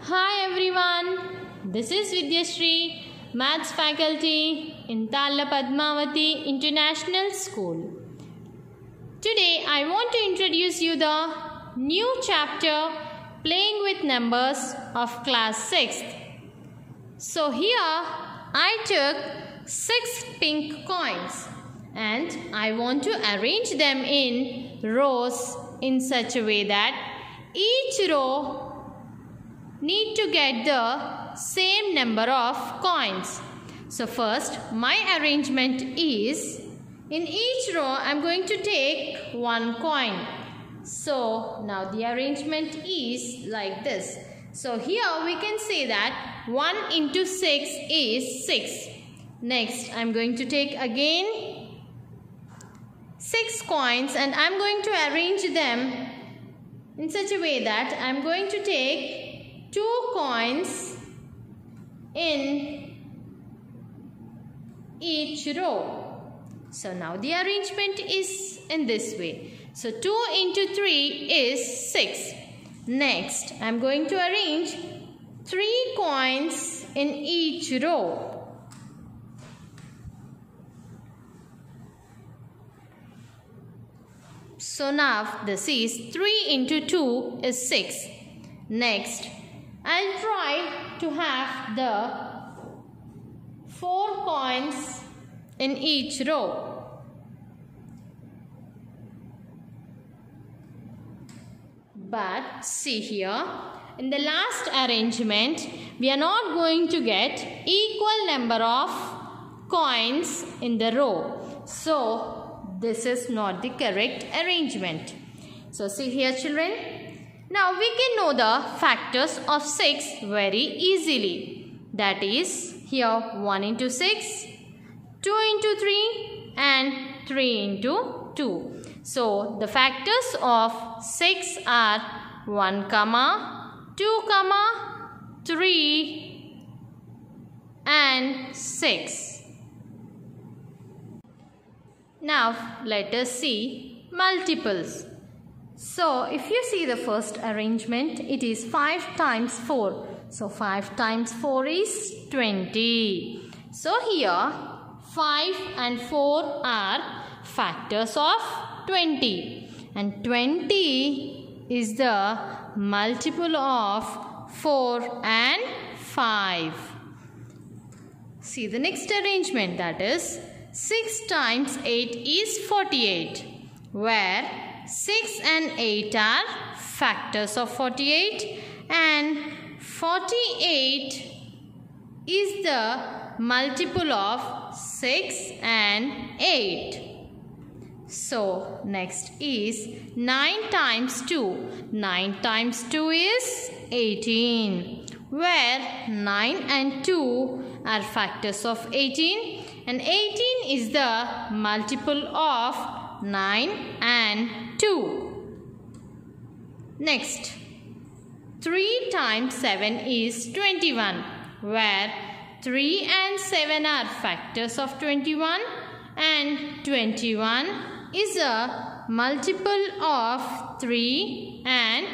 Hi everyone, this is Vidyashree, Maths faculty in Talla Padmavati International School. Today I want to introduce you the new chapter Playing with Numbers of class 6th. So here I took 6 pink coins and I want to arrange them in rows in such a way that each row need to get the same number of coins. So first my arrangement is, in each row I am going to take 1 coin. So now the arrangement is like this. So here we can say that 1 into 6 is 6. Next I am going to take again 6 coins and I am going to arrange them in such a way that I am going to take 2 coins in each row. So now the arrangement is in this way. So 2 into 3 is 6. Next I am going to arrange 3 coins in each row. So now this is 3 into 2 is 6. Next I'll try to have the 4 coins in each row. But see here, in the last arrangement, we are not going to get equal number of coins in the row. So this is not the correct arrangement. So see here children. Now we can know the factors of 6 very easily. That is, here 1 into 6, 2 into 3 and 3 into 2. So the factors of 6 are 1, 2, 3 and 6. Now let us see multiples. So if you see the first arrangement, it is 5 times 4. So 5 times 4 is 20. So here 5 and 4 are factors of 20. And 20 is the multiple of 4 and 5. See the next arrangement, that is 6 times 8 is 48. Where 6 and 8 are factors of 48 and 48 is the multiple of 6 and 8. So next is 9 times 2. 9 times 2 is 18. Where 9 and 2 are factors of 18 and 18 is the multiple of 9 and 2. Next, 3 times 7 is 21, where 3 and 7 are factors of 21 and 21 is a multiple of 3 and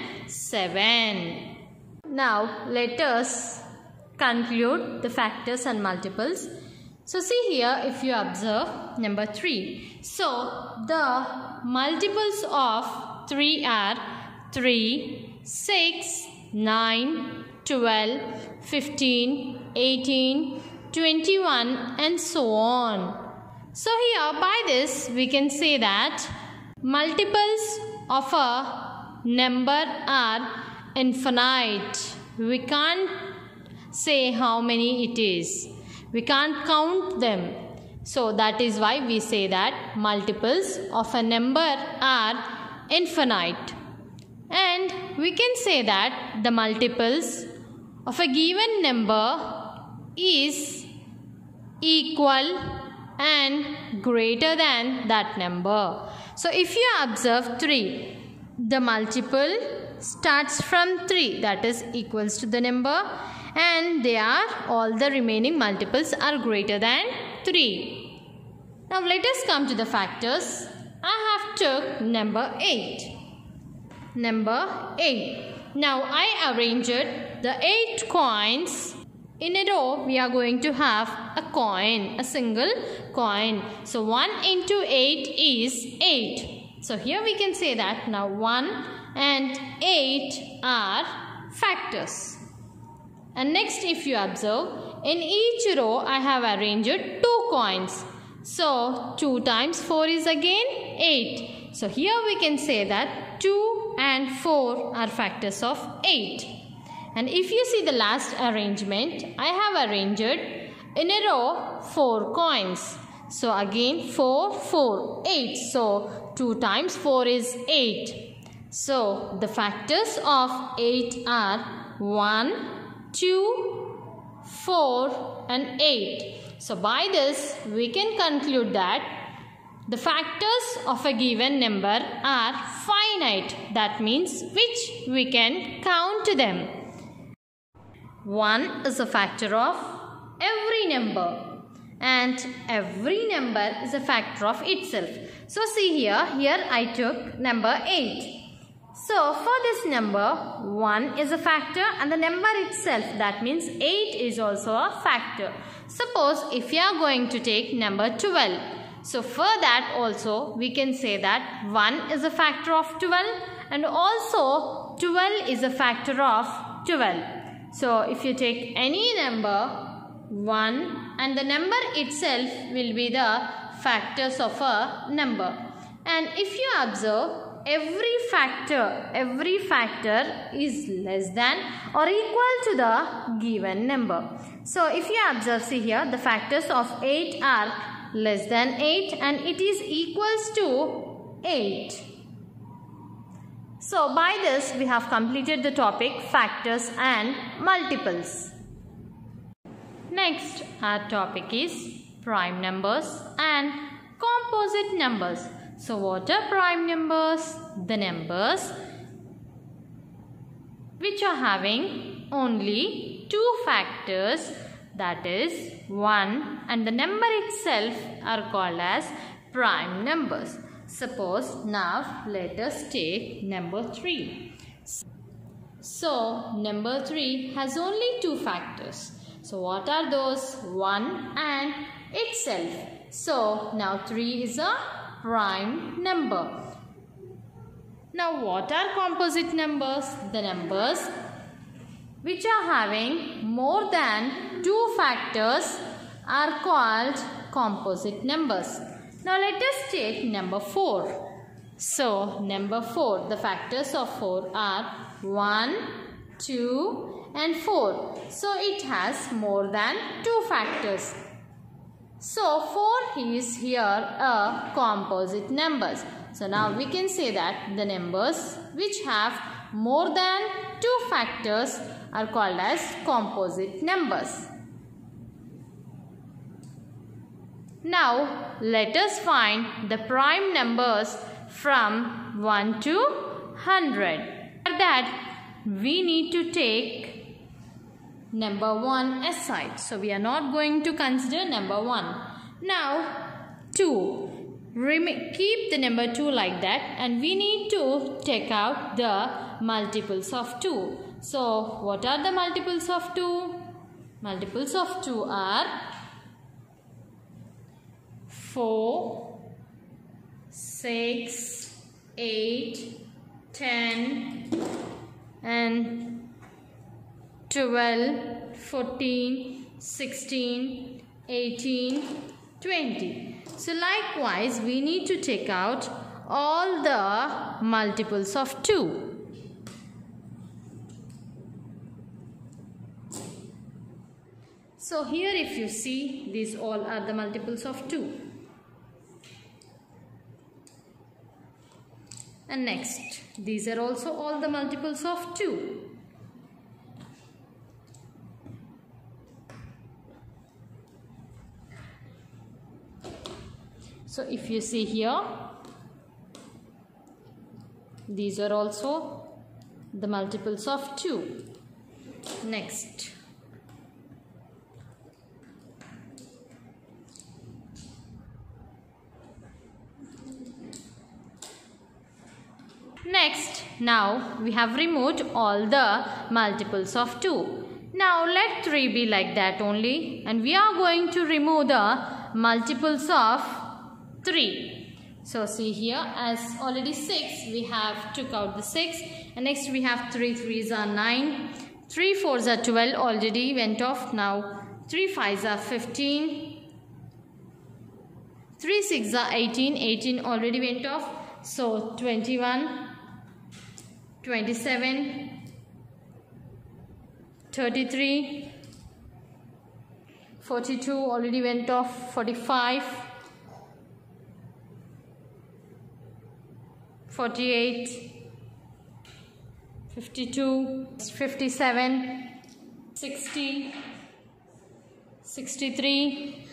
7. Now let us conclude the factors and multiples. So see here, if you observe number 3. So the multiples of 3 are 3, 6, 9, 12, 15, 18, 21 and so on. So here by this we can say that multiples of a number are infinite. We can't say how many it is. We can't count them. So that is why we say that multiples of a number are infinite. And we can say that the multiples of a given number is equal and greater than that number. So if you observe 3, the multiple starts from 3, that is equals to the number, and all the remaining multiples are greater than 3. Now let us come to the factors. I have took number 8. Number 8. Now I arranged the 8 coins in a row. We are going to have a coin, a single coin. So 1 into 8 is 8. So here we can say that now 1 and 8 are factors. And next, if you observe, in each row I have arranged 2 coins. So 2 times 4 is again 8. So here we can say that 2 and 4 are factors of 8. And if you see the last arrangement, I have arranged in a row 4 coins. So again 4, 4, 8. So 2 times 4 is 8. So the factors of 8 are 1, 2, 4 and 8. So by this we can conclude that the factors of a given number are finite. That means which we can count them. 1 is a factor of every number, and every number is a factor of itself. So see here I took number 8. So for this number, 1 is a factor and the number itself, that means 8 is also a factor. Suppose if you are going to take number 12. So for that also we can say that 1 is a factor of 12 and also 12 is a factor of 12. So if you take any number 1 and the number itself will be the factors of a number. And if you observe, every factor is less than or equal to the given number. So if you observe, see here, the factors of 8 are less than 8 and it is equals to 8. So by this we have completed the topic factors and multiples. Next, our topic is prime numbers and composite numbers. So what are prime numbers? The numbers which are having only 2 factors, that is 1 and the number itself are called as prime numbers. Suppose now let us take number 3. So number 3 has only 2 factors. So what are those? 1 and itself. So now 3 is a prime number. Now what are composite numbers? The numbers which are having more than 2 factors are called composite numbers. Now let us take number 4. So number 4, the factors of 4 are 1, 2 and 4. So it has more than 2 factors. So 4 is here a composite numbers. So now we can say that the numbers which have more than 2 factors are called as composite numbers. Now let us find the prime numbers from 1 to 100. For that we need to take number 1 aside. So we are not going to consider number 1. Now 2. Keep the number 2 like that and we need to take out the multiples of 2. So what are the multiples of 2? Multiples of 2 are 4, 6, 8, 10 and 12, 14, 16, 18, 20. So likewise we need to take out all the multiples of 2. So here if you see, these all are the multiples of 2. And next, these are also all the multiples of 2. So if you see here, these are also the multiples of 2. Next, Next, now we have removed all the multiples of 2. Now let 3 be like that only, and we are going to remove the multiples of 3. So see here, as already 6, we have took out the 6, and next we have 3 3s are 9, 3 4s are 12, already went off. Now 3 5s are 15, 3 6s are 18, 18 already went off. So 21, 27, 33, 42 already went off, 45, 48, 52, 57, 60, 63,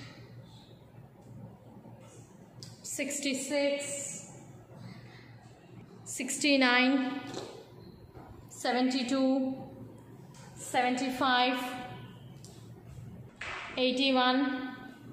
66, 69, 72, 75, 81,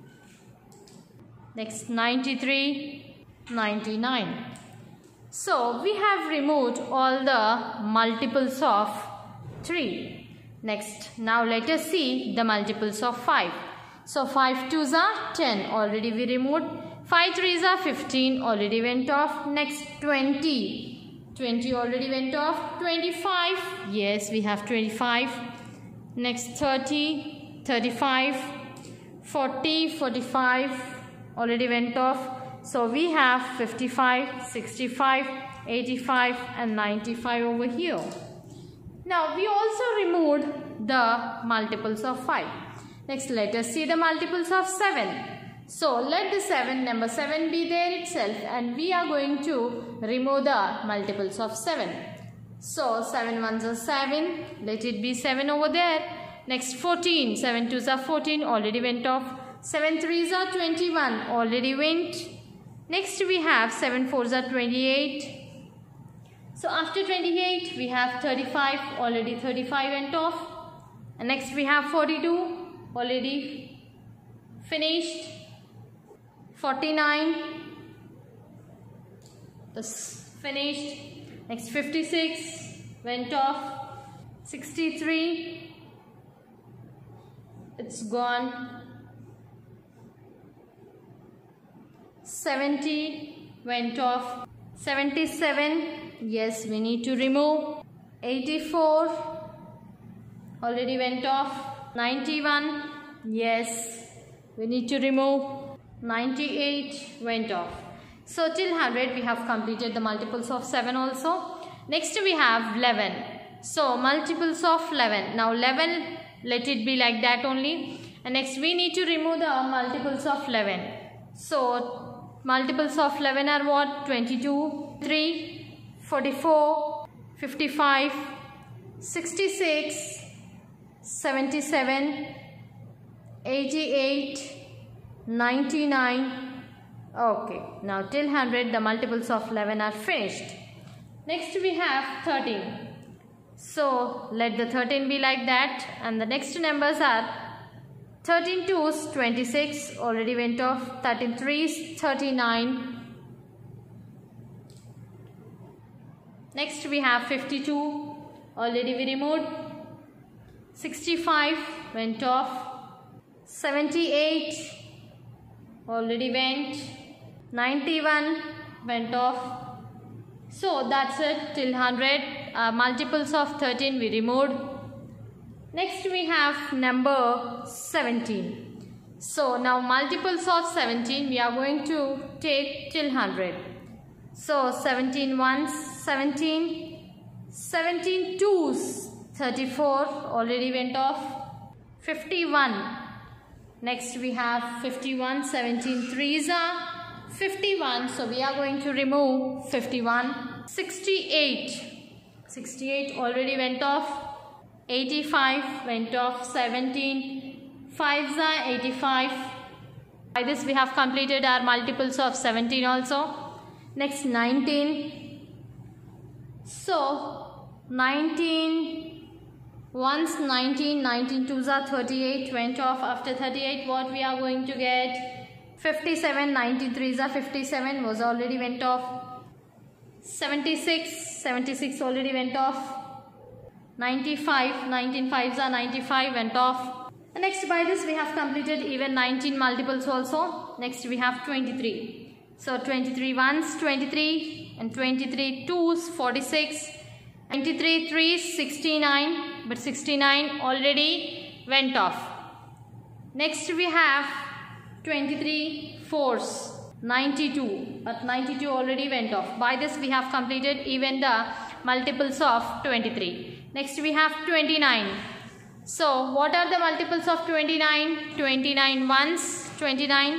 next 93, 99. So we have removed all the multiples of 3. Next, now let us see the multiples of 5. So 5 2s are 10, already we removed. 5 3s are 15, already went off. Next 20. 20 already went off. 25, yes, we have 25. Next 30, 35, 40, 45 already went off. So we have 55, 65, 85 and 95 over here. Now we also removed the multiples of 5. Next let us see the multiples of 7. So let the number 7 be there itself, and we are going to remove the multiples of 7. So 7 1s are 7, let it be 7 over there. Next 14, 7 2s are 14, already went off. 7 3s are 21, already went. Next we have 7 4s are 28. So after 28 we have 35, already 35 went off. And next we have 42, already finished. 49 is finished. Next 56 went off. 63, it's gone. 70 went off. 77, yes, we need to remove. 84 already went off. 91, yes, we need to remove. 98 went off. So till 100 we have completed the multiples of 7 also. Next we have 11. So multiples of 11. Now 11, let it be like that only. And next we need to remove the multiples of 11. So multiples of 11 are what? 22, 3, 44, 55, 66, 77, 88, 99. Okay, now till 100 the multiples of 11 are finished. Next we have 13. So let the 13 be like that, and the next numbers are 13 2s 26, already went off. 13 3s 39. Next we have 52, already we removed. 65 went off. 78 already went. 91 went off. So that's it till 100. Multiples of 13 we removed. Next we have number 17. So now multiples of 17 we are going to take till 100. So 17 1s 17, 17 2s 34, already went off. 51. Next we have 51, 17 3s are 51, so we are going to remove 51. 68, 68 already went off. 85 went off. 17 5s are 85. By this we have completed our multiples of 17 also. Next 19. So 19 1s 19, 19 2s are 38, went off. After 38 what we are going to get? 57, 93s are 57, was already went off. 76 already went off. 95, 19 5s are 95, went off. And next, by this we have completed even 19 multiples also. Next we have 23. So 23 ones, 23, and 23 twos, 46. 23 threes, 69, but 69 already went off. Next we have 23 fours, 92, but 92 already went off. By this we have completed even the multiples of 23. Next we have 29. So what are the multiples of 29? 29 ones, 29,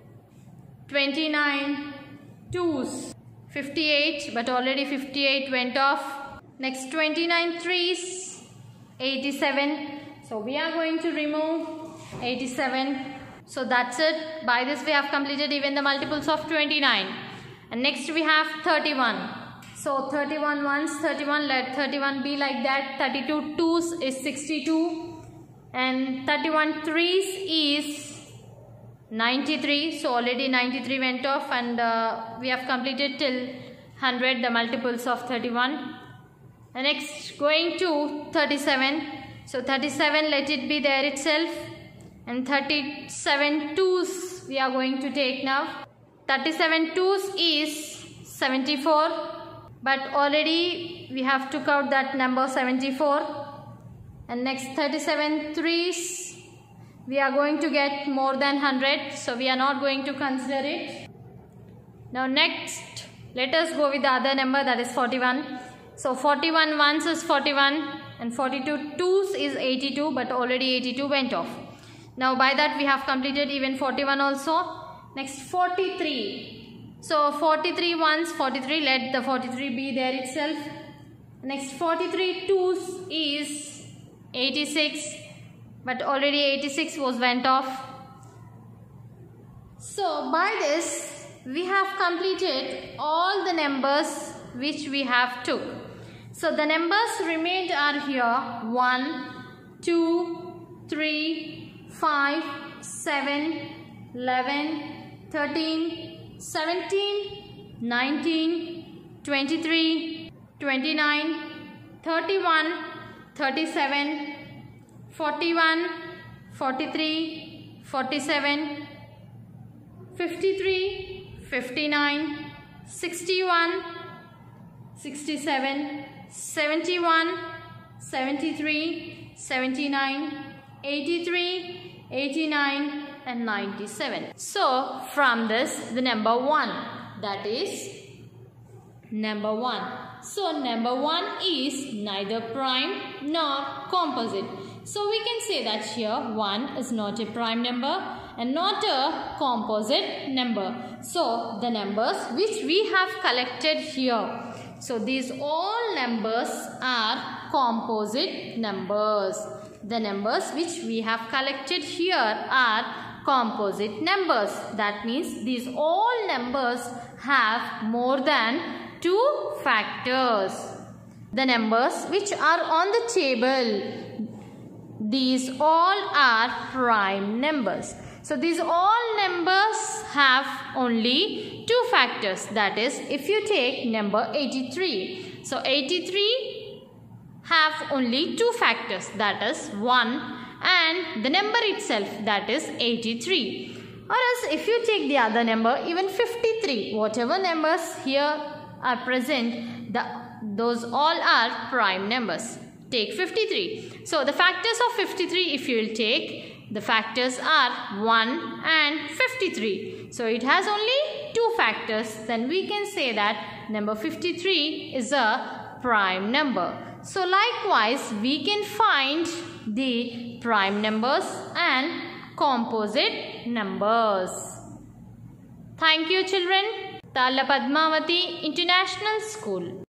29 twos, 58, but already 58 went off. Next 29 threes, 87. So we are going to remove 87. So that's it. By this we have completed even the multiples of 29. And next we have 31. So 31 ones, 31, let 31 be like that. 32 twos is 62. And 31 threes is 93. So already 93 went off, and we have completed till 100 the multiples of 31. And next going to 37. So 37, let it be there itself. And 37 twos we are going to take now. 37 twos is 74. But already we have took out that number 74. And next 37 threes we are going to get more than 100. So we are not going to consider it. Now next let us go with the other number, that is 41. So 41 ones is 41, and 42 twos is 82, but already 82 went off. Now by that we have completed even 41 also. Next 43. So 43 ones, 43, let the 43 be there itself. Next 43 twos is 86, but already 86 went off. So by this we have completed all the numbers which we have took. So the numbers remained are here 1, 2, 3, 5, 7, 11, 13, 17, 19, 23, 29, 31, 37, 41, 43, 47, 53, 59, 61, 67, 71, 73, 79, 83, 89 and 97. So from this the number 1, that is number 1. So number 1 is neither prime nor composite. So we can say that here 1 is not a prime number and not a composite number. So the numbers which we have collected here, so these all numbers are composite numbers. The numbers which we have collected here are composite numbers. That means these all numbers have more than 2 factors. The numbers which are on the table, these all are prime numbers. So these all numbers have only 2 factors. That is, if you take number 83. So 83 have only 2 factors, that is 1 and the number itself, that is 83. Or else if you take the other number, even 53, whatever numbers here are present, those all are prime numbers. Take 53. So the factors of 53, if you will take, the factors are 1 and 53. So it has only 2 factors. Then we can say that number 53 is a prime number. So likewise we can find the prime numbers and composite numbers. Thank you children. Tala Padmavati International School.